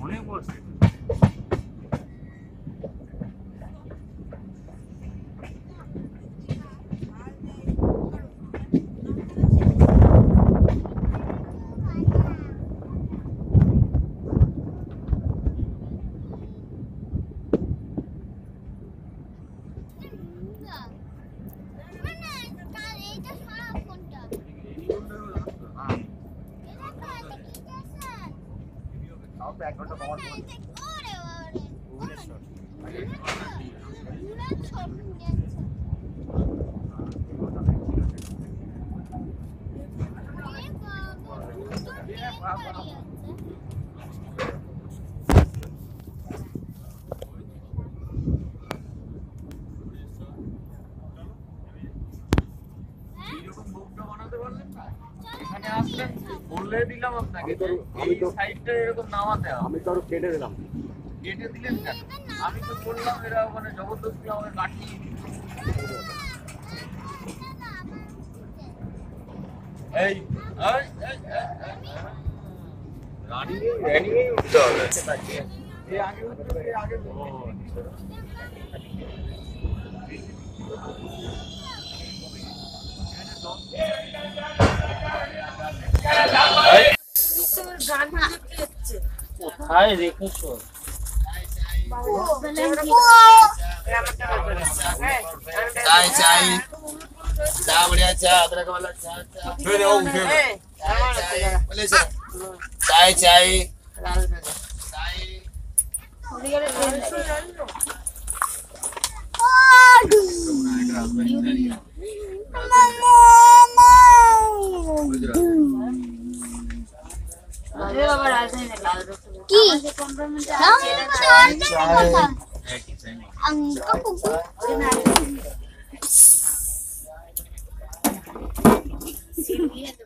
অনেক বলছে বলে দিলাম আপনাকে এই সাইডটা এরকম নামাতে হবে আমি তো আরো কেটে দিলাম কেটে দিলেন কেন আমি তো বললাম এরা মানে জবরদস্তি আমাকে কাটিয়ে এই রানিং এ উঠতে হবে এই আগে উঠতে আগে কোথায় রেখেছো चाय चाय चा बढ़िया चा अदरक वाला चा चाय चाय কি